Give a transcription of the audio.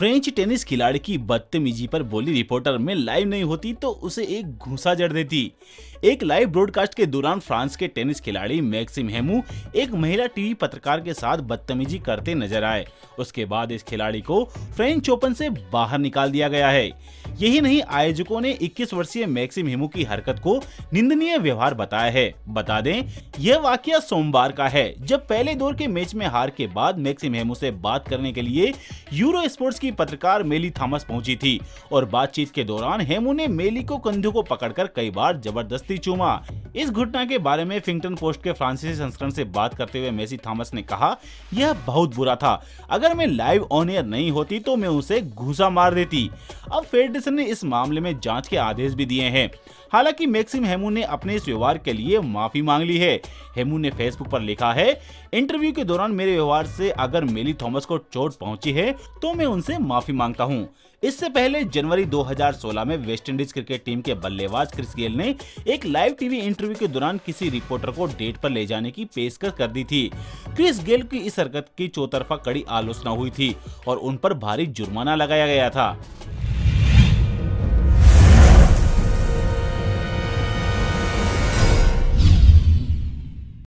French tennis खिलाड़ी की बदतमीजी पर बोली रिपोर्टर मैं लाइव नहीं होती तो उसे एक घूंसा जड़ देती। एक लाइव ब्रॉडकास्ट के दौरान फ्रांस के टेनिस खिलाड़ी मैक्सिम हेमू एक महिला टीवी पत्रकार के साथ बदतमीजी करते नजर आए। उसके बाद इस खिलाड़ी को फ्रेंच ओपन से बाहर निकाल दिया गया है। यही नहीं, आयोजकों ने 21 वर्षीय मैक्सिम हेमू की हरकत को निंदनीय व्यवहार बताया है। बता दें, यह वाकया सोमवार का है, जब पहले दौर के मैच में हार के बाद मैक्सिम हेमू से बात करने के लिए यूरो स्पोर्ट्स की पत्रकार मेली थॉमस पहुंची थी और बातचीत के दौरान हेमू ने मेली को कंधों को पकड़कर कई बार जबरदस्ती चूमा। इस घटना के बारे में हिफिंगटन पोस्ट के फ्रांसीसी संस्करण से बात करते हुए मेसी थॉमस ने कहा, यह बहुत बुरा था। अगर मैं लाइव ऑन एयर नहीं होती तो मैं उसे घूंसा मार देती। अब फेडरेशन ने इस मामले में जांच के आदेश भी दिए हैं। हालांकि मैक्सिम हेमू ने अपने इस व्यवहार के लिए माफी मांग ली है। हेमू ने फेसबुक पर लिखा है, इंटरव्यू के दौरान मेरे व्यवहार से अगर मेली थॉमस को चोट पहुंची है तो मैं उनसे माफी मांगता हूं। इससे पहले जनवरी 2016 में वेस्टइंडीज क्रिकेट टीम के बल्लेबाज क्रिस गेल ने एक लाइव टीवी इंटरव्यू के दौरान किसी रिपोर्टर को डेट पर ले जाने की पेशकश कर दी थी। क्रिस गेल की इस हरकत की चौतरफा कड़ी आलोचना हुई थी और उन पर भारी जुर्माना लगाया गया था।